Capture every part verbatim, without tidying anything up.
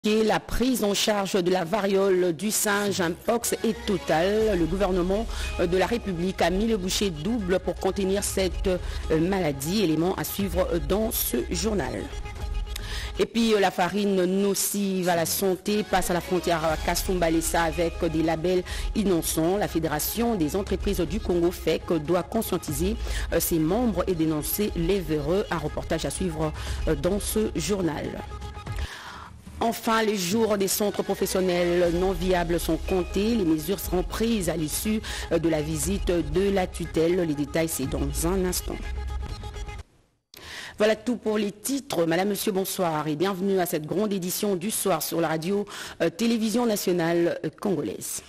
La prise en charge de la variole du singe mpox est totale. Le gouvernement de la République a mis le bouchée double pour contenir cette maladie. Élément à suivre dans ce journal. Et puis la farine nocive à la santé passe à la frontière à Kasumbalesa avec des labels innocents. La Fédération des entreprises du Congo F E C doit conscientiser ses membres et dénoncer les véreux. Un reportage à suivre dans ce journal. Enfin, les jours des centres professionnels non viables sont comptés. Les mesures seront prises à l'issue de la visite de la tutelle. Les détails, c'est dans un instant. Voilà tout pour les titres. Madame, Monsieur, bonsoir et bienvenue à cette grande édition du soir sur la radio-télévision nationale congolaise.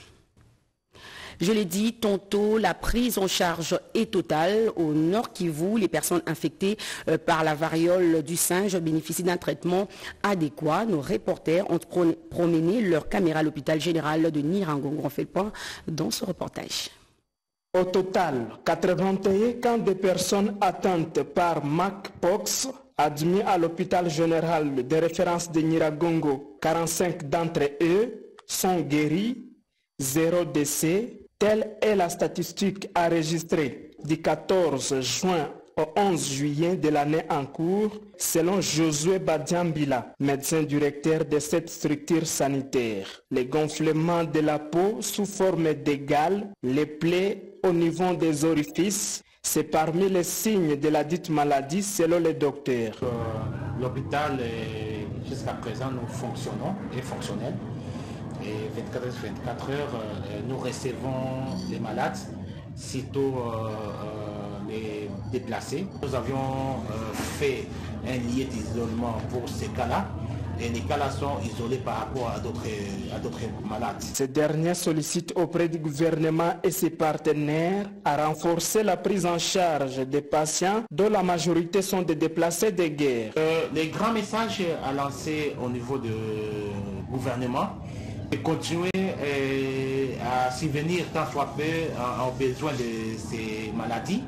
Je l'ai dit tantôt, la prise en charge est totale. Au Nord Kivu, les personnes infectées par la variole du singe bénéficient d'un traitement adéquat. Nos reporters ont promené leur caméra à l'hôpital général de Nirangongo. On fait le point dans ce reportage. Au total, quatre-vingt-un cas de personnes atteintes par monkeypox admis à l'hôpital général de référence de Nirangongo. quarante-cinq d'entre eux sont guéris, zéro décès. Telle est la statistique enregistrée du quatorze juin au onze juillet de l'année en cours, selon Josué Badiambila, médecin directeur de cette structure sanitaire. Les gonflements de la peau sous forme d'égale, les plaies au niveau des orifices, c'est parmi les signes de la dite maladie selon les docteurs. Euh, L'hôpital, jusqu'à présent, nous fonctionnons et fonctionnel. Et vingt-quatre heures sur vingt-quatre heures, euh, nous recevons les malades, sitôt euh, euh, les déplacés. Nous avions euh, fait un lien d'isolement pour ces cas-là. Et les cas-là sont isolés par rapport à d'autres à d'autres malades. Ces derniers sollicitent auprès du gouvernement et ses partenaires à renforcer la prise en charge des patients dont la majorité sont des déplacés de guerre. Euh, les grands messages à lancer au niveau du gouvernement, et continuer euh, à subvenir tant soit peu aux besoins de ces maladies,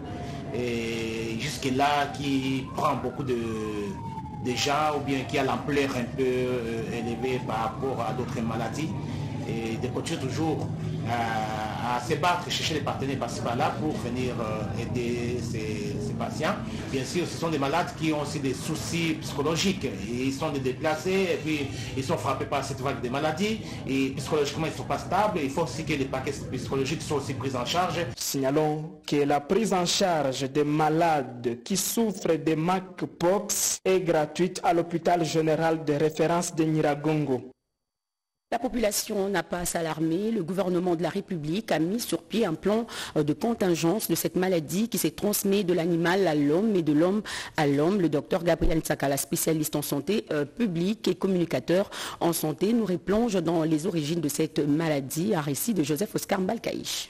et jusque-là qui prend beaucoup de, de gens ou bien qui a l'ampleur un peu euh, élevée par rapport à d'autres maladies, et de continuer toujours à, à se battre, chercher des partenaires par-ci par-là pour venir euh, aider ces, ces patients. Bien sûr, ce sont des malades qui ont aussi des soucis psychologiques. Ils sont des déplacés et puis ils sont frappés par cette vague de maladies et psychologiquement ils ne sont pas stables. Il faut aussi que les paquets psychologiques soient aussi pris en charge. Signalons que la prise en charge des malades qui souffrent de monkeypox est gratuite à l'hôpital général de référence de Nirangongo. La population n'a pas à s'alarmer. Le gouvernement de la République a mis sur pied un plan de contingence de cette maladie qui s'est transmise de l'animal à l'homme et de l'homme à l'homme. Le docteur Gabriel Tsakala, spécialiste en santé euh, publique et communicateur en santé, nous replonge dans les origines de cette maladie. Un récit de Joseph Oscar Mbalkaïch.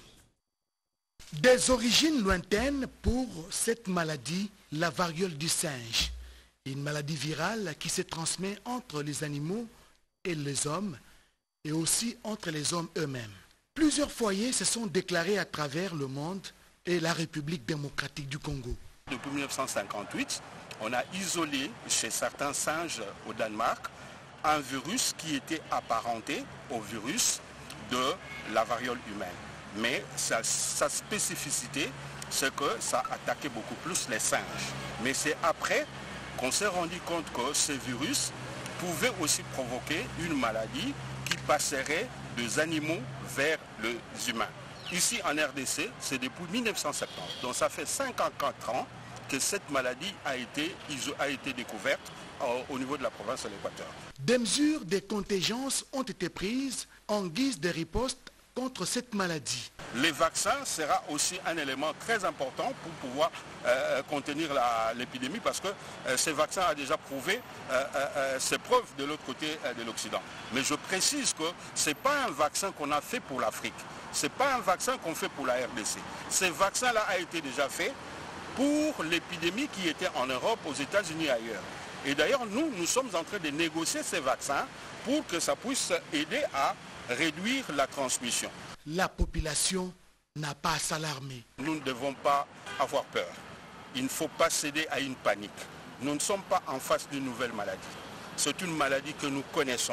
Des origines lointaines pour cette maladie, la variole du singe. Une maladie virale qui se transmet entre les animaux et les hommes, et aussi entre les hommes eux-mêmes. Plusieurs foyers se sont déclarés à travers le monde et la République démocratique du Congo. Depuis mille neuf cent cinquante-huit, on a isolé chez certains singes au Danemark un virus qui était apparenté au virus de la variole humaine. Mais sa, sa spécificité, c'est que ça attaquait beaucoup plus les singes. Mais c'est après qu'on s'est rendu compte que ce virus pouvait aussi provoquer une maladie qui passerait des animaux vers les humains. Ici en R D C, c'est depuis mille neuf cent soixante-dix. Donc ça fait cinquante-quatre ans que cette maladie a été, a été découverte au niveau de la province de l'Équateur. Des mesures de contingence ont été prises en guise de riposte contre cette maladie. Les vaccins sera aussi un élément très important pour pouvoir euh, contenir l'épidémie parce que euh, ces vaccins ont déjà prouvé euh, euh, ses preuves de l'autre côté euh, de l'Occident. Mais je précise que ce n'est pas un vaccin qu'on a fait pour l'Afrique. Ce n'est pas un vaccin qu'on fait pour la R D C. Ce vaccin-là a été déjà fait pour l'épidémie qui était en Europe, aux États-Unis et ailleurs. Et d'ailleurs, nous, nous sommes en train de négocier ces vaccins pour que ça puisse aider à réduire la transmission. La population n'a pas à s'alarmer. Nous ne devons pas avoir peur. Il ne faut pas céder à une panique. Nous ne sommes pas en face d'une nouvelle maladie. C'est une maladie que nous connaissons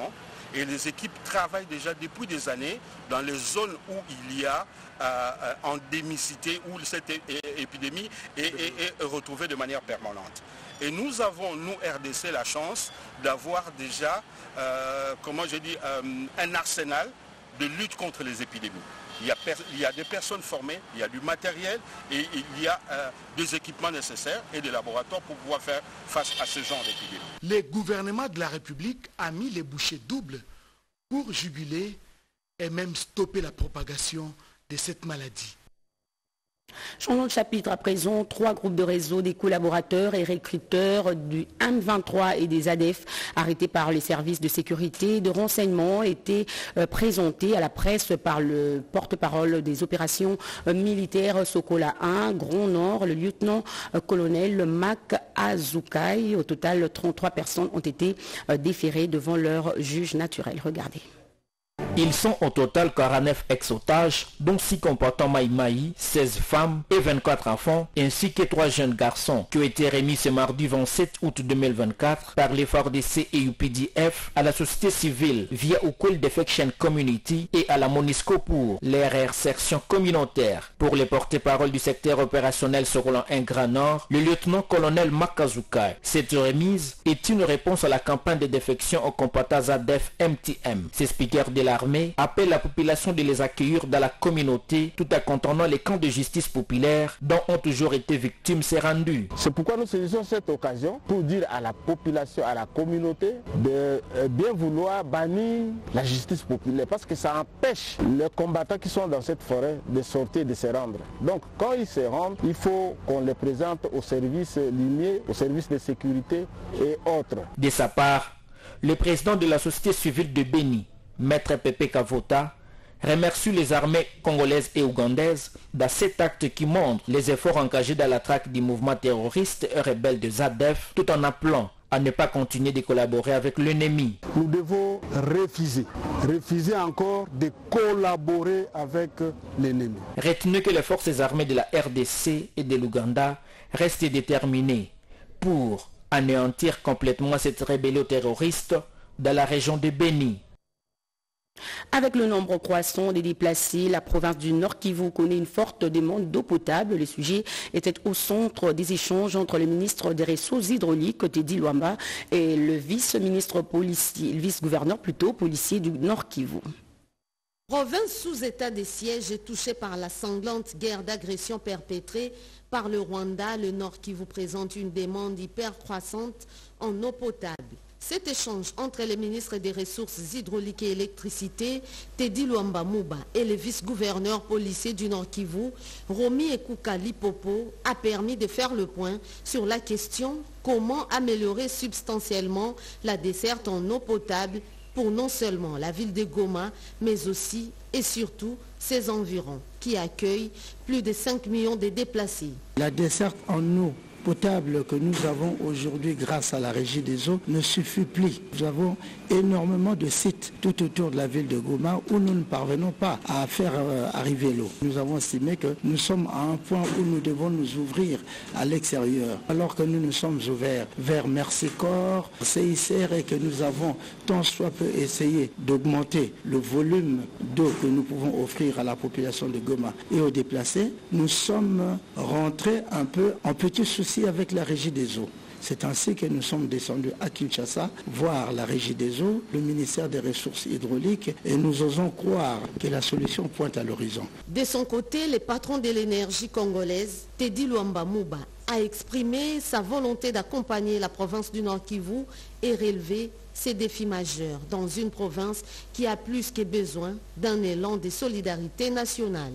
Et les équipes travaillent déjà depuis des années dans les zones où il y a euh, endémicité, où cette é épidémie est, est, est retrouvée de manière permanente. Et nous avons, nous R D C, la chance d'avoir déjà, euh, comment je dis, euh, un arsenal de lutte contre les épidémies. Il y, a il y a des personnes formées, il y a du matériel et il y a euh, des équipements nécessaires et des laboratoires pour pouvoir faire face à ce genre d'épidémie. Le gouvernement de la République a mis les bouchées doubles pour juguler et même stopper la propagation de cette maladie. Changeons de chapitre à présent. Trois groupes de réseau des collaborateurs et recruteurs du M vingt-trois et des A D F arrêtés par les services de sécurité et de renseignement étaient euh, présentés à la presse par le porte-parole des opérations euh, militaires Sokola un, Grand Nord, le lieutenant-colonel Mac Azoukai. Au total, trente-trois personnes ont été euh, déférées devant leur juge naturel. Regardez. Ils sont au total quarante-neuf ex-otages, dont six combattants Maï-Maï, seize femmes et vingt-quatre enfants, ainsi que trois jeunes garçons qui ont été remis ce mardi vingt-sept août deux mille vingt-quatre par les F A R D C et U P D F à la société civile via Equal Defection Community et à la MONUSCO pour les réinsertion communautaire. Pour les porte-parole du secteur opérationnel Sokola un Grand Nord, le lieutenant-colonel Makazukai, cette remise est une réponse à la campagne de défection aux combattants A D F M T M. Ces speakers de la L'armée appelle la population de les accueillir dans la communauté tout en contournant les camps de justice populaire dont ont toujours été victimes ces rendus. C'est pourquoi nous saisissons cette occasion pour dire à la population, à la communauté de bien vouloir bannir la justice populaire parce que ça empêche les combattants qui sont dans cette forêt de sortir, de se rendre. Donc quand ils se rendent, il faut qu'on les présente aux services lignés, aux services de sécurité et autres. De sa part, le président de la société civile de Béni, Maître Pépé Kavota, remercie les armées congolaises et ougandaises dans cet acte qui montre les efforts engagés dans la traque du mouvement terroriste et rebelle de Z A D F tout en appelant à ne pas continuer de collaborer avec l'ennemi. Nous devons refuser, refuser encore de collaborer avec l'ennemi. Retenez que les forces armées de la R D C et de l'Ouganda restent déterminées pour anéantir complètement cette rébellion terroriste dans la région de Béni. Avec le nombre croissant des déplacés, la province du Nord Kivu connaît une forte demande d'eau potable. Le sujet était au centre des échanges entre le ministre des Ressources hydrauliques, Teddy Luamba, et le vice-ministre policier, le vice-gouverneur plutôt policier du Nord Kivu. Province sous état de siège est touchée par la sanglante guerre d'agression perpétrée par le Rwanda. Le Nord Kivu présente une demande hyper croissante en eau potable. Cet échange entre les ministres des Ressources hydrauliques et électricité, Teddy Luamba Mouba, et le vice-gouverneur policier du Nord Kivu, Romy Ekuka Lipopo, a permis de faire le point sur la question comment améliorer substantiellement la desserte en eau potable pour non seulement la ville de Goma, mais aussi et surtout ses environs, qui accueillent plus de cinq millions de déplacés. La desserte en eau potable que nous avons aujourd'hui grâce à la régie des eaux ne suffit plus. Nous avons énormément de sites tout autour de la ville de Goma où nous ne parvenons pas à faire euh, arriver l'eau. Nous avons estimé que nous sommes à un point où nous devons nous ouvrir à l'extérieur. Alors que nous nous sommes ouverts vers Merci Corps, C I C R et que nous avons tant soit peu essayé d'augmenter le volume d'eau que nous pouvons offrir à la population de Goma et aux déplacés, nous sommes rentrés un peu en petit souci avec la régie des eaux. C'est ainsi que nous sommes descendus à Kinshasa, voir la régie des eaux, le ministère des Ressources hydrauliques, et nous osons croire que la solution pointe à l'horizon. De son côté, le patron de l'énergie congolaise, Teddy Luamba Mouba, a exprimé sa volonté d'accompagner la province du Nord Kivu et relever ces défis majeurs dans une province qui a plus que besoin d'un élan de solidarité nationale.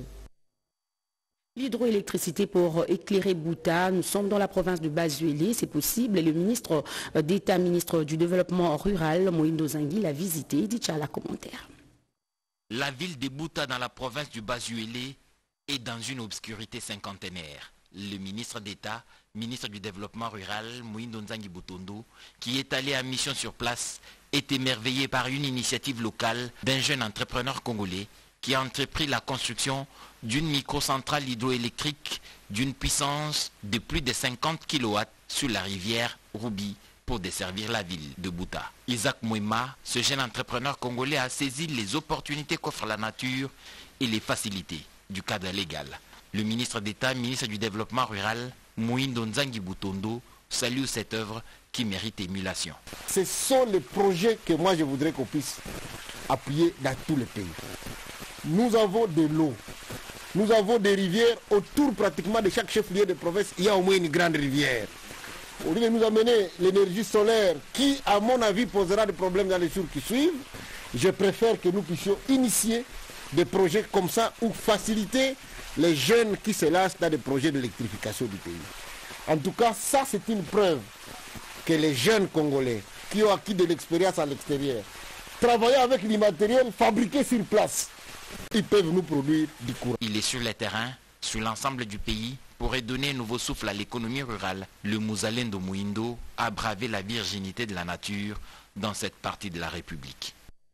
L'hydroélectricité pour éclairer Bouta, nous sommes dans la province de Bazuélé, c'est possible. Et le ministre d'État, ministre du Développement rural, Moïndo Zangui, l'a visité. Il dit à la commentaire. La ville de Bouta dans la province du Bazuélé est dans une obscurité cinquantenaire. Le ministre d'État, ministre du Développement rural, Moïndo Nzangi Boutondo, qui est allé à mission sur place, est émerveillé par une initiative locale d'un jeune entrepreneur congolais qui a entrepris la construction d'une microcentrale hydroélectrique d'une puissance de plus de cinquante kilowatts sur la rivière Ruby pour desservir la ville de Bouta. Isaac Mouima, ce jeune entrepreneur congolais, a saisi les opportunités qu'offre la nature et les facilités du cadre légal. Le ministre d'État, ministre du Développement rural, Moïndo Nzangi Butondo, salue cette œuvre qui mérite émulation. Ce sont les projets que moi je voudrais qu'on puisse appuyer dans tous les pays. Nous avons de l'eau, nous avons des rivières autour pratiquement de chaque chef-lieu de province, il y a au moins une grande rivière. Au lieu de nous amener l'énergie solaire qui, à mon avis, posera des problèmes dans les jours qui suivent, je préfère que nous puissions initier des projets comme ça ou faciliter les jeunes qui se lancent dans des projets d'électrification du pays. En tout cas, ça c'est une preuve que les jeunes Congolais qui ont acquis de l'expérience à l'extérieur, travaillant avec l'immatériel fabriqué sur place, ils peuvent nous produire du courant. Il est sur le terrain, sur l'ensemble du pays, pourrait donner un nouveau souffle à l'économie rurale. Le Mouzalendo Mouindo a bravé la virginité de la nature dans cette partie de la République.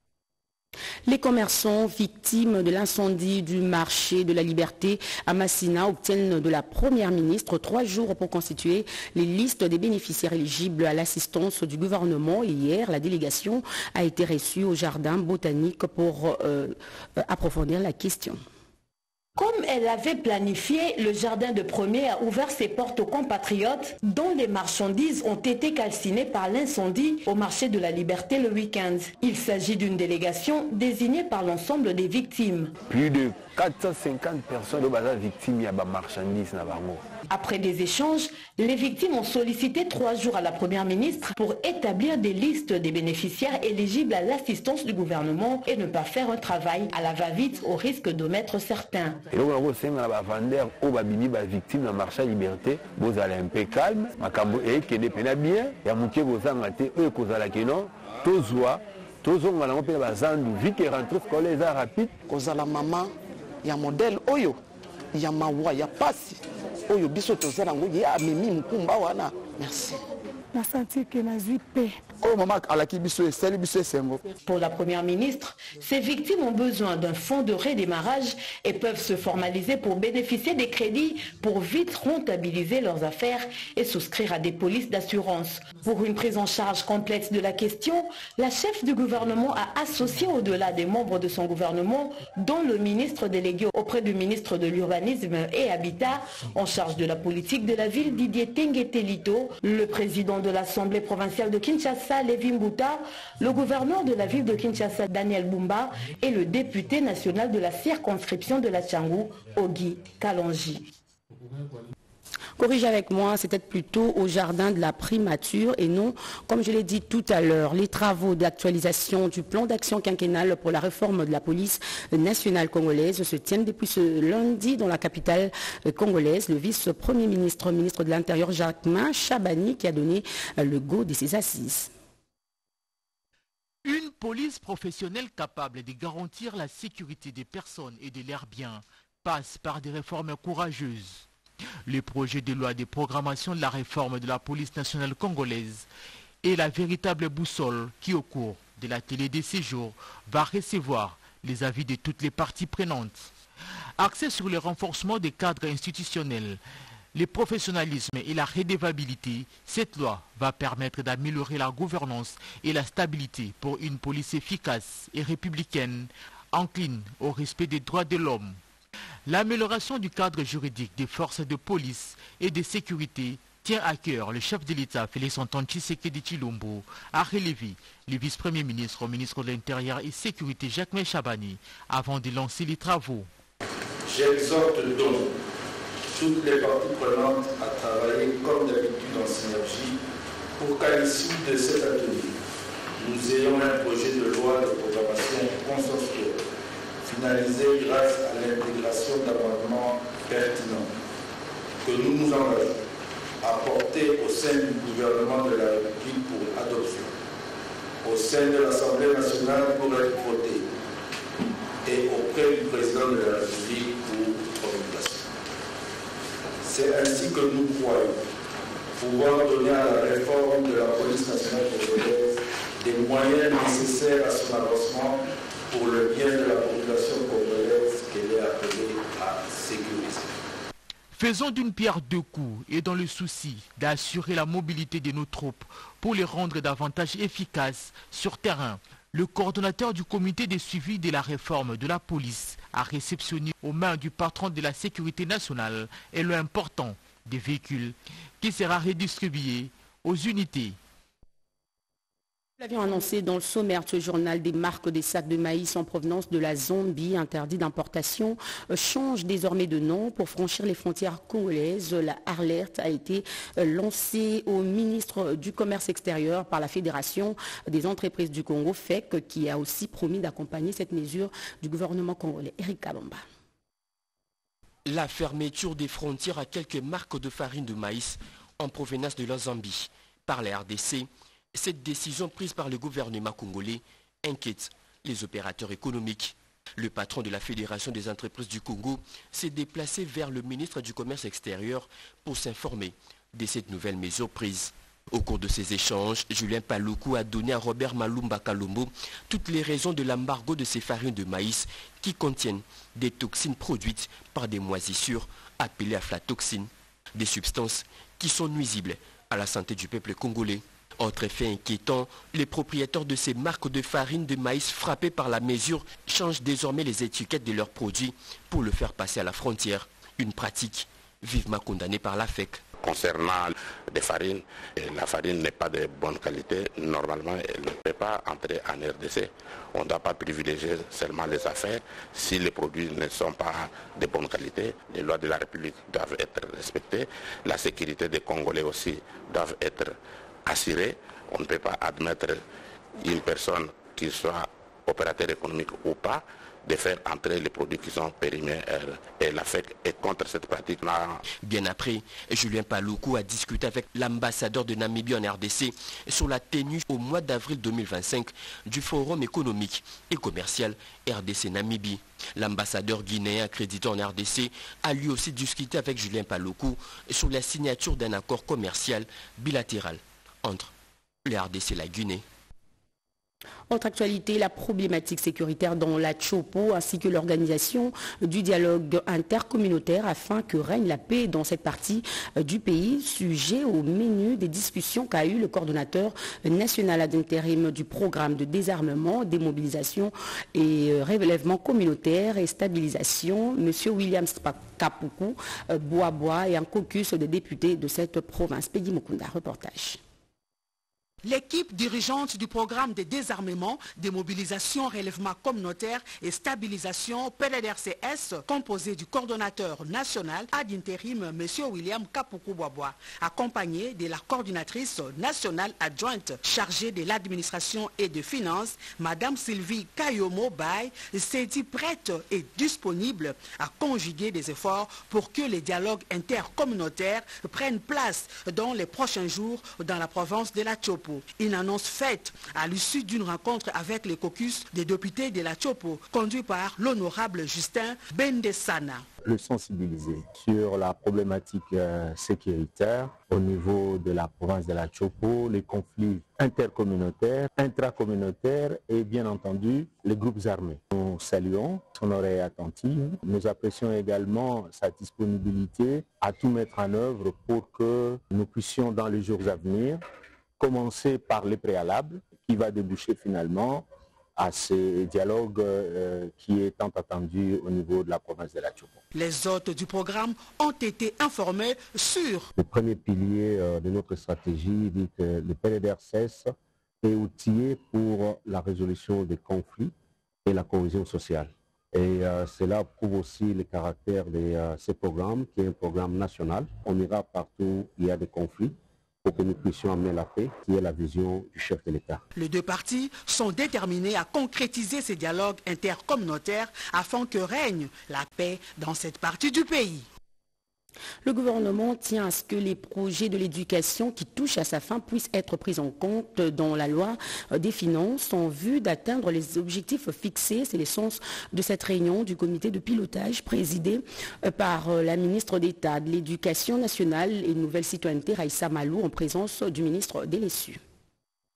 Les commerçants victimes de l'incendie du marché de la Liberté à Massina obtiennent de la Première ministre trois jours pour constituer les listes des bénéficiaires éligibles à l'assistance du gouvernement. Et hier, la délégation a été reçue au jardin botanique pour euh, approfondir la question. Comme elle avait planifié, le jardin de Premier a ouvert ses portes aux compatriotes dont les marchandises ont été calcinées par l'incendie au marché de la Liberté le week-end. Il s'agit d'une délégation désignée par l'ensemble des victimes. Plus de quatre cent cinquante personnes sont victimes de marchandises. Après des échanges, les victimes ont sollicité trois jours à la Première ministre pour établir des listes des bénéficiaires éligibles à l'assistance du gouvernement et ne pas faire un travail à la va-vite au risque d'omettre certains. Et donc, on a vendeur aux victimes de marché liberté, vous allez un peu calme, et qui n'est pas bien, et à moitié vous en avez eux qui ont la question, tous voient, tous ont la main, vu qu'ils rentrent scolaire rapide. Cause à la maman, il y a un modèle Oyo, il y a Mawa, il y a Passi. Oyo biso tozala ngo ya memi mukumba wana. Merci. Pour la Première ministre, ces victimes ont besoin d'un fonds de redémarrage et peuvent se formaliser pour bénéficier des crédits pour vite rentabiliser leurs affaires et souscrire à des polices d'assurance. Pour une prise en charge complète de la question, la chef du gouvernement a associé au-delà des membres de son gouvernement, dont le ministre délégué auprès du ministre de l'Urbanisme et Habitat, en charge de la politique de la ville, Didier Tengetelito, le président de l'Assemblée provinciale de Kinshasa, Lévi Mbouta, le gouverneur de la ville de Kinshasa, Daniel Bumba, et le député national de la circonscription de la Tchangou, Ogi Kalonji. Corrige avec moi, c'était plutôt au jardin de la primature et non, comme je l'ai dit tout à l'heure, les travaux d'actualisation du plan d'action quinquennal pour la réforme de la police nationale congolaise se tiennent depuis ce lundi dans la capitale congolaise. Le vice-premier ministre, ministre de l'Intérieur, Jacquemain Chabani, qui a donné le go de ses assises. Une police professionnelle capable de garantir la sécurité des personnes et de leurs biens passe par des réformes courageuses. Le projet de loi de programmation de la réforme de la police nationale congolaise est la véritable boussole qui, au cours de l'atelier des séjours, va recevoir les avis de toutes les parties prenantes. Axé sur le renforcement des cadres institutionnels, le professionnalisme et la redevabilité, cette loi va permettre d'améliorer la gouvernance et la stabilité pour une police efficace et républicaine, encline au respect des droits de l'homme. L'amélioration du cadre juridique des forces de police et de sécurité tient à cœur le chef de l'État, Félix-Antoine Tshisekedi Tshilombo, a relevé le vice-premier ministre au ministre de l'Intérieur et Sécurité, Jacquemain Chabani, avant de lancer les travaux. J'exhorte donc toutes les parties prenantes à travailler comme d'habitude en synergie pour qu'à l'issue de cet atelier, nous ayons un projet de loi de programmation consensuelle, finalisé grâce à l'intégration d'amendements pertinents que nous nous engageons à porter au sein du gouvernement de la République pour adoption, au sein de l'Assemblée nationale pour être voté et auprès du président de la République pour promulgation. C'est ainsi que nous croyons pouvoir donner à la réforme de la police nationale congolaise des moyens nécessaires à son avancement pour le bien de la population congolaise qu'elle est appelée à sécuriser. Faisons d'une pierre deux coups et dans le souci d'assurer la mobilité de nos troupes pour les rendre davantage efficaces sur terrain. Le coordonnateur du comité de suivi de la réforme de la police a réceptionné aux mains du patron de la sécurité nationale et le important des véhicules qui sera redistribué aux unités. Nous l'avions annoncé dans le sommaire de ce journal, des marques des sacs de maïs en provenance de la Zambie interdits d'importation changent désormais de nom pour franchir les frontières congolaises. La alerte a été lancée au ministre du Commerce extérieur par la Fédération des entreprises du Congo, F E C, qui a aussi promis d'accompagner cette mesure du gouvernement congolais. Eric Kabamba. La fermeture des frontières à quelques marques de farine de maïs en provenance de la Zambie par la R D C. Cette décision prise par le gouvernement congolais inquiète les opérateurs économiques. Le patron de la Fédération des entreprises du Congo s'est déplacé vers le ministre du Commerce extérieur pour s'informer de cette nouvelle mesure prise. Au cours de ces échanges, Julien Paluku a donné à Robert Malumba Kalombo toutes les raisons de l'embargo de ces farines de maïs qui contiennent des toxines produites par des moisissures appelées aflatoxines, des substances qui sont nuisibles à la santé du peuple congolais. Autre fait inquiétant, les propriétaires de ces marques de farine de maïs frappés par la mesure changent désormais les étiquettes de leurs produits pour le faire passer à la frontière. Une pratique vivement condamnée par la F E C. Concernant des farines, la farine n'est pas de bonne qualité. Normalement, elle ne peut pas entrer en R D C. On ne doit pas privilégier seulement les affaires. Si les produits ne sont pas de bonne qualité, les lois de la République doivent être respectées. La sécurité des Congolais aussi doit être assurée. On ne peut pas admettre une personne, qu'il soit opérateur économique ou pas, de faire entrer les produits qui sont périmés, et la F E C est contre cette pratique-là. Bien après, Julien Paluku a discuté avec l'ambassadeur de Namibie en R D C sur la tenue au mois d'avril deux mille vingt-cinq du Forum économique et commercial R D C-Namibie. L'ambassadeur guinéen accrédité en R D C a lui aussi discuté avec Julien Paluku sur la signature d'un accord commercial bilatéral entre le R D C et la Guinée. Autre actualité, la problématique sécuritaire dans la Tchopo ainsi que l'organisation du dialogue intercommunautaire afin que règne la paix dans cette partie du pays. Sujet au menu des discussions qu'a eu le coordonnateur national ad intérim du programme de désarmement, démobilisation et relèvement communautaire et stabilisation, M. William Kapuku Bois-Bois, et un caucus de députés de cette province. Peggy Mukunda, reportage. L'équipe dirigeante du programme de désarmement, démobilisation, relèvement communautaire et stabilisation P D R C S, composée du coordonnateur national ad intérim M. William Kapuku Bois-Bois, accompagné de la coordinatrice nationale adjointe chargée de l'administration et des finances, Mme Sylvie Kayomo Bay, s'est dit prête et disponible à conjuguer des efforts pour que les dialogues intercommunautaires prennent place dans les prochains jours dans la province de la Tchopo. Une annonce faite à l'issue d'une rencontre avec les caucus des députés de la Tchopo, conduit par l'honorable Justin Bendesana. Le sensibiliser sur la problématique euh, sécuritaire au niveau de la province de la Tchopo, les conflits intercommunautaires, intracommunautaires et bien entendu les groupes armés. Nous saluons son oreille attentive. Nous apprécions également sa disponibilité à tout mettre en œuvre pour que nous puissions dans les jours à venir commencer par les préalables qui va déboucher finalement à ce dialogue euh, qui est tant attendu au niveau de la province de la Tchopo. Les hôtes du programme ont été informés sur le premier pilier euh, de notre stratégie, dit que le P D R C S est outillé pour la résolution des conflits et la cohésion sociale. Et euh, cela prouve aussi le caractère de euh, ce programme qui est un programme national. On ira partout où il y a des conflits pour que nous puissions amener la paix, qui est la vision du chef de l'État. Les deux parties sont déterminées à concrétiser ces dialogues intercommunautaires afin que règne la paix dans cette partie du pays. Le gouvernement tient à ce que les projets de l'éducation qui touchent à sa fin puissent être pris en compte dans la loi des finances en vue d'atteindre les objectifs fixés. C'est l'essence de cette réunion du comité de pilotage présidé par la ministre d'État de l'Éducation nationale et Nouvelle Citoyenneté, Raïssa Malou, en présence du ministre Delessu.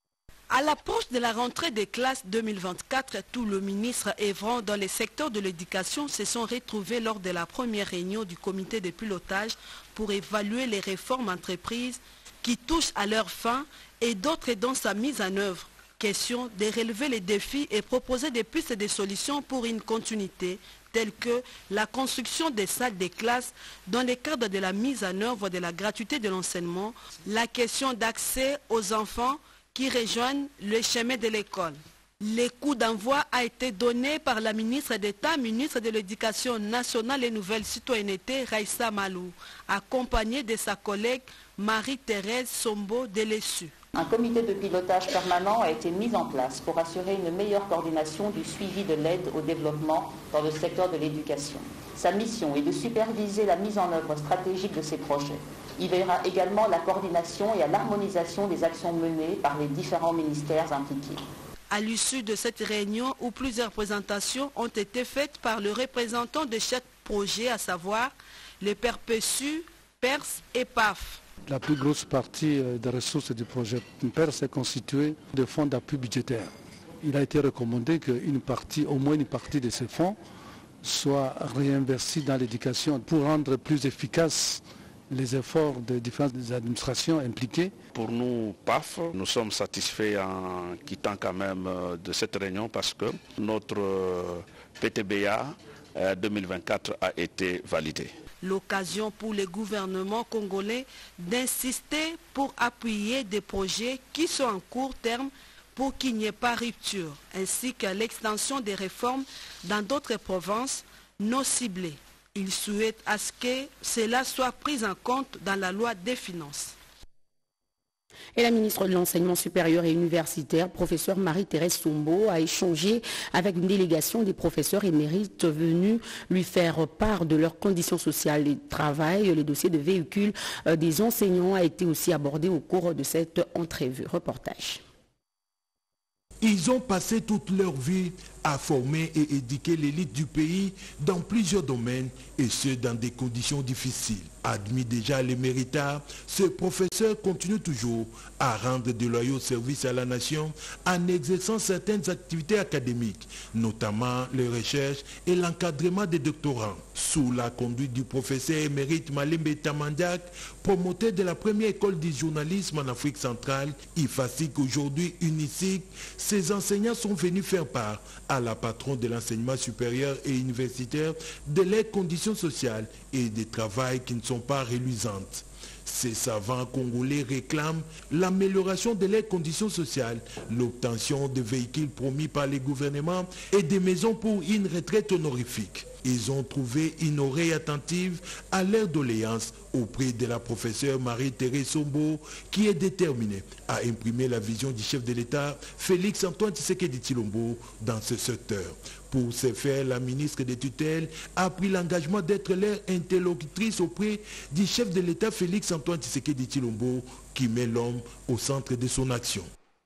À l'approche de la rentrée des classes deux mille vingt-quatre, tous les ministres œuvrant dans les secteurs de l'éducation se sont retrouvés lors de la première réunion du comité de pilotage pour évaluer les réformes entreprises qui touchent à leur fin et d'autres dans sa mise en œuvre. Question de relever les défis et proposer des pistes de solutions pour une continuité telle que la construction des salles de classe dans le cadre de la mise en œuvre de la gratuité de l'enseignement, la question d'accès aux enfants qui rejoignent le chemin de l'école. Le coup d'envoi a été donné par la ministre d'État, ministre de l'Éducation nationale et Nouvelle Citoyenneté, Raissa Malou, accompagnée de sa collègue Marie-Thérèse Sombo Delessu. Un comité de pilotage permanent a été mis en place pour assurer une meilleure coordination du suivi de l'aide au développement dans le secteur de l'éducation. Sa mission est de superviser la mise en œuvre stratégique de ces projets. Il veillera également à la coordination et à l'harmonisation des actions menées par les différents ministères impliqués. À l'issue de cette réunion où plusieurs présentations ont été faites par le représentant de chaque projet, à savoir les P E R P S U, P E R S et P A F. La plus grosse partie des ressources du projet P E R S est constituée de fonds d'appui budgétaire. Il a été recommandé qu'une partie, au moins une partie de ces fonds soit réinvestie dans l'éducation pour rendre plus efficaces les efforts des différentes administrations impliquées. Pour nous, P A F, nous sommes satisfaits en quittant quand même de cette réunion parce que notre P T B A deux mille vingt-quatre a été validé. L'occasion pour le gouvernement congolais d'insister pour appuyer des projets qui sont en court terme pour qu'il n'y ait pas rupture, ainsi que l'extension des réformes dans d'autres provinces non ciblées. Il souhaite à ce que cela soit pris en compte dans la loi des finances. Et la ministre de l'Enseignement supérieur et universitaire, professeure Marie-Thérèse Sombo, a échangé avec une délégation des professeurs émérites venus lui faire part de leurs conditions sociales et de travail. Le dossier de véhicules des enseignants a été aussi abordé au cours de cette entrevue. Reportage. Ils ont passé toute leur vie à former et éduquer l'élite du pays dans plusieurs domaines et ce dans des conditions difficiles. Admis déjà à l'éméritat, ce professeur continue toujours à rendre de loyaux services à la nation en exerçant certaines activités académiques, notamment les recherches et l'encadrement des doctorants. Sous la conduite du professeur émérite Malembe Tamandiak, promoteur de la première école du journalisme en Afrique centrale, I F A S I C aujourd'hui UNICIC, ces enseignants sont venus faire part à la patronne de l'enseignement supérieur et universitaire de leurs conditions sociales et des travails qui ne sont pas reluisantes. Ces savants congolais réclament l'amélioration de leurs conditions sociales, l'obtention de véhicules promis par les gouvernements et des maisons pour une retraite honorifique. Ils ont trouvé une oreille attentive à leurs doléances auprès de la professeure Marie-Thérèse Sombo qui est déterminée à imprimer la vision du chef de l'État Félix Antoine Tshisekedi Tshilombo dans ce secteur. Pour ce faire, la ministre des tutelles a pris l'engagement d'être leur interlocutrice auprès du chef de l'État Félix Antoine Tshisekedi Tshilombo qui met l'homme au centre de son action.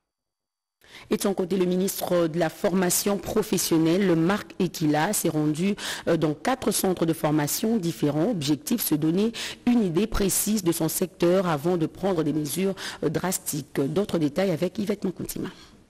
Et de son côté, le ministre de la formation professionnelle, Marc Ekila, s'est rendu dans quatre centres de formation différents. Objectif, se donner une idée précise de son secteur avant de prendre des mesures drastiques. D'autres détails avec Yvette Mokuntima.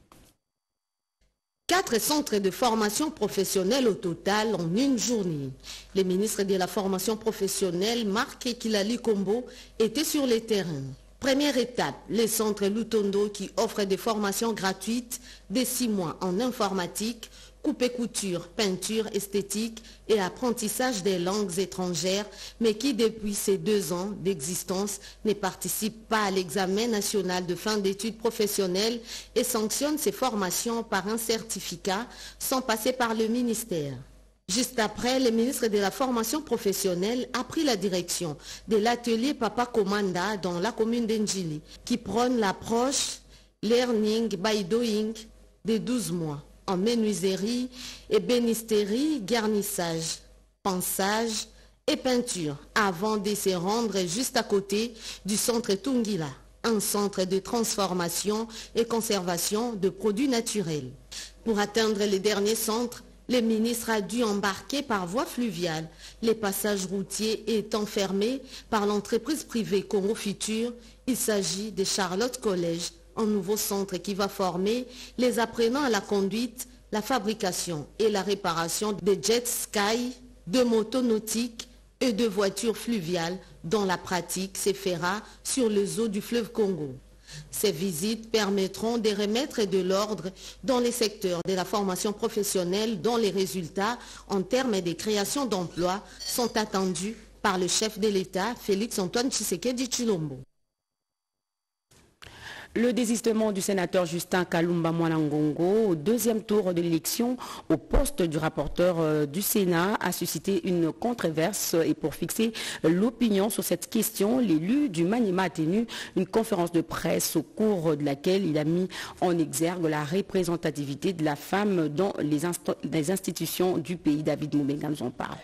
Quatre centres de formation professionnelle au total en une journée. Le ministre de la formation professionnelle, Marc Ekila Likombo, était sur le terrain. Première étape, les centres Lutondo qui offrent des formations gratuites de six mois en informatique, coupe-couture, peinture, esthétique et apprentissage des langues étrangères, mais qui depuis ces deux ans d'existence ne participent pas à l'examen national de fin d'études professionnelles et sanctionnent ces formations par un certificat sans passer par le ministère. Juste après, le ministre de la formation professionnelle a pris la direction de l'atelier Papa Komanda dans la commune d'Endjili, qui prône l'approche Learning by Doing de douze mois en menuiserie, ébénisterie, garnissage, pensage et peinture, avant de se rendre juste à côté du centre Tungila, un centre de transformation et conservation de produits naturels. Pour atteindre les derniers centres, le ministre a dû embarquer par voie fluviale, les passages routiers étant fermés par l'entreprise privée Congo Futur. Il s'agit de Charlotte Collège, un nouveau centre qui va former les apprenants à la conduite, la fabrication et la réparation de jet ski, de motos nautiques et de voitures fluviales dont la pratique se fera sur les eaux du fleuve Congo. Ces visites permettront de remettre de l'ordre dans les secteurs de la formation professionnelle dont les résultats en termes de création d'emplois sont attendus par le chef de l'État, Félix-Antoine Tshisekedi Tshilombo. Le désistement du sénateur Justin Kalumba Mwanangongo au deuxième tour de l'élection au poste du rapporteur du Sénat a suscité une controverse. Et pour fixer l'opinion sur cette question, l'élu du Maniema a tenu une conférence de presse au cours de laquelle il a mis en exergue la représentativité de la femme dans les, inst- les institutions du pays. David Moubenga nous en parle.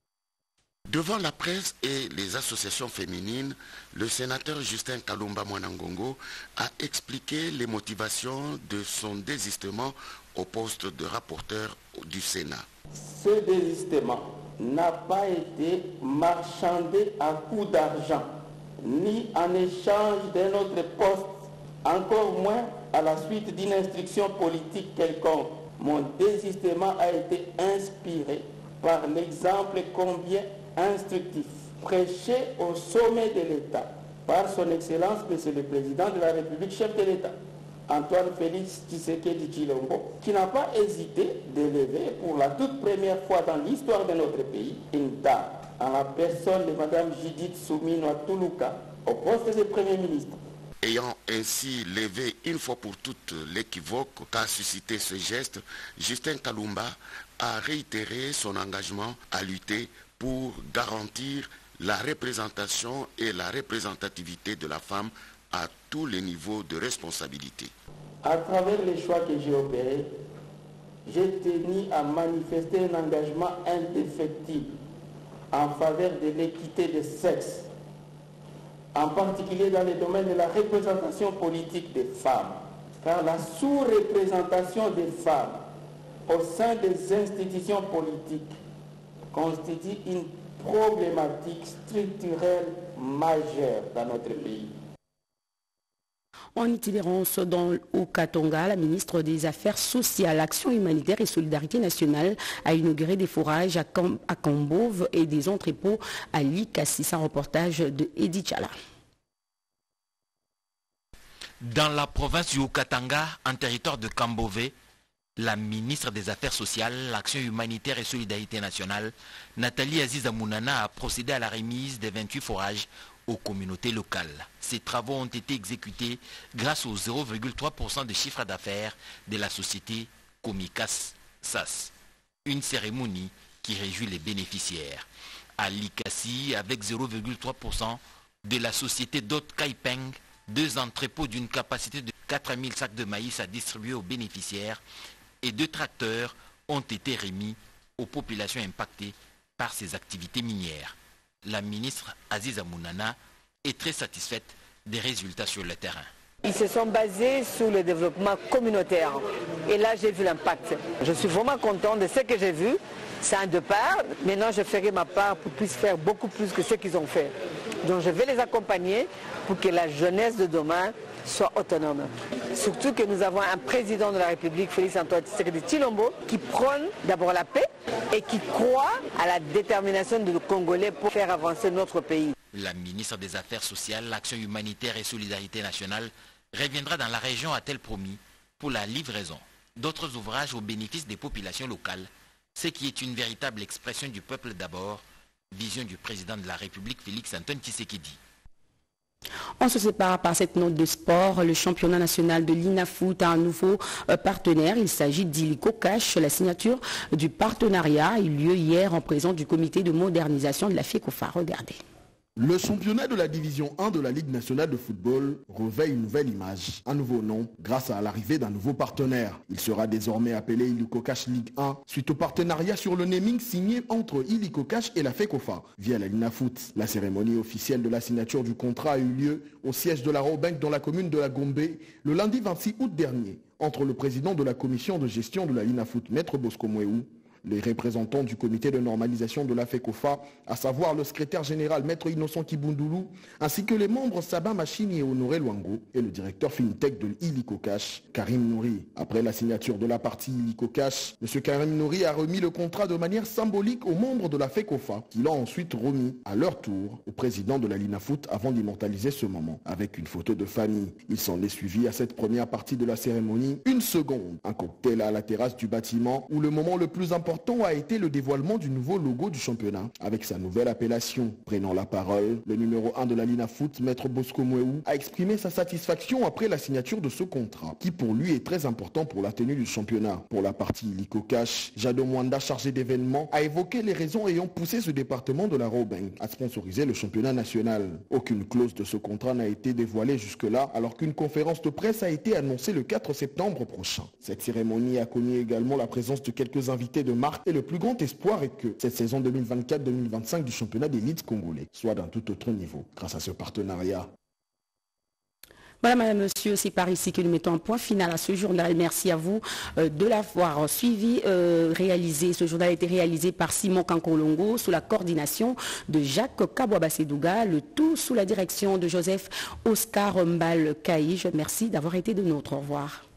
Devant la presse et les associations féminines, le sénateur Justin Kalumba Mwanangongo a expliqué les motivations de son désistement au poste de rapporteur du Sénat. Ce désistement n'a pas été marchandé à coup d'argent, ni en échange d'un autre poste, encore moins à la suite d'une instruction politique quelconque. Mon désistement a été inspiré par l'exemple combien instructif, prêché au sommet de l'État par son Excellence, Monsieur le Président de la République, chef de l'État, Antoine Félix Tshisekedi Tshilombo, qui n'a pas hésité d'élever pour la toute première fois dans l'histoire de notre pays une dame, en la personne de Madame Judith Suminwa Tuluka, au poste de Premier ministre. Ayant ainsi levé une fois pour toutes l'équivoque qu'a suscité ce geste, Justin Kalumba a réitéré son engagement à lutter pour garantir la représentation et la représentativité de la femme à tous les niveaux de responsabilité. À travers les choix que j'ai opérés, j'ai tenu à manifester un engagement indéfectible en faveur de l'équité des sexes, en particulier dans le domaine de la représentation politique des femmes, car la sous-représentation des femmes au sein des institutions politiques constitue une problématique structurelle majeure dans notre pays. En itinérance dans au Katonga, la ministre des Affaires sociales, Action humanitaire et Solidarité nationale a inauguré des forages à, Cam à Kambove et des entrepôts à Likasi. Un reportage de Edi Chala. Dans la province du Haut-Katanga, en territoire de Kambove, la ministre des Affaires sociales, l'Action humanitaire et Solidarité nationale, Nathalie Aziza Mounana, a procédé à la remise des vingt-huit forages aux communautés locales. Ces travaux ont été exécutés grâce au zéro virgule trois pour cent de chiffre d'affaires de la société Komikas S A S. Une cérémonie qui réjouit les bénéficiaires. À Likasi, avec zéro virgule trois pour cent de la société Dot Kaipeng, deux entrepôts d'une capacité de quatre mille sacs de maïs à distribuer aux bénéficiaires et deux tracteurs ont été remis aux populations impactées par ces activités minières. La ministre Aziza Mounana est très satisfaite des résultats sur le terrain. Ils se sont basés sur le développement communautaire. Et là, j'ai vu l'impact. Je suis vraiment content de ce que j'ai vu. C'est un de part. Maintenant, je ferai ma part pour qu'ils puissent faire beaucoup plus que ce qu'ils ont fait. Donc, je vais les accompagner pour que la jeunesse de demain soit autonome. Surtout que nous avons un président de la République, Félix-Antoine Tshisekedi Tshilombo, qui prône d'abord la paix et qui croit à la détermination de nos Congolais pour faire avancer notre pays. La ministre des Affaires sociales, l'Action humanitaire et Solidarité nationale reviendra dans la région a-t-elle promis pour la livraison d'autres ouvrages au bénéfice des populations locales, ce qui est une véritable expression du peuple d'abord, vision du président de la République Félix-Antoine Tshisekedi. On se sépare par cette note de sport. Le championnat national de l'INAFOOT a un nouveau partenaire. Il s'agit d'Illico Cash. La signature du partenariat a eu lieu hier en présence du comité de modernisation de la FECOFA. Regardez. Le championnat de la division un de la Ligue nationale de football revêt une nouvelle image, un nouveau nom, grâce à l'arrivée d'un nouveau partenaire. Il sera désormais appelé Illico Cash Ligue un, suite au partenariat sur le naming signé entre Illico Cash et la FECOFA, via la l'INAFOOT. La cérémonie officielle de la signature du contrat a eu lieu au siège de la Robank dans la commune de la Gombe, le lundi vingt-six août dernier, entre le président de la commission de gestion de la l'INAFOOT, Maître Bosco Mouéou, Les représentants du comité de normalisation de la FECOFA, à savoir le secrétaire général Maître Innocent Kibundoulou, ainsi que les membres Sabah Machini et Honoré Luango, et le directeur FinTech de Illico Cash, Karim Nouri. Après la signature de la partie Illico Cash, M. Karim Nouri a remis le contrat de manière symbolique aux membres de la FECOFA, qui l'ont ensuite remis à leur tour au président de la Linafoot avant d'immortaliser ce moment avec une photo de famille. Il s'en est suivi à cette première partie de la cérémonie une seconde, un cocktail à la terrasse du bâtiment où le moment le plus important a été le dévoilement du nouveau logo du championnat avec sa nouvelle appellation. Prenant la parole, le numéro un de la Linafoot, Maître Bosco Mouéou, a exprimé sa satisfaction après la signature de ce contrat, qui pour lui est très important pour la tenue du championnat. Pour la partie Illico Cash, Jado Mwanda, chargé d'événements, a évoqué les raisons ayant poussé ce département de la Robin à sponsoriser le championnat national. Aucune clause de ce contrat n'a été dévoilée jusque-là, alors qu'une conférence de presse a été annoncée le quatre septembre prochain. Cette cérémonie a connu également la présence de quelques invités de marque et le plus grand espoir est que cette saison deux mille vingt-quatre deux mille vingt-cinq du championnat d'élite congolais soit d'un tout autre niveau grâce à ce partenariat. Voilà, madame, monsieur, c'est par ici que nous mettons un point final à ce journal. Merci à vous euh, de l'avoir suivi, euh, réalisé. Ce journal a été réalisé par Simon Kankolongo sous la coordination de Jacques Kabouaba-Sedouga, le tout sous la direction de Joseph Oscar Mbal Kaï. Je vous remercie d'avoir été de nôtres. Au revoir.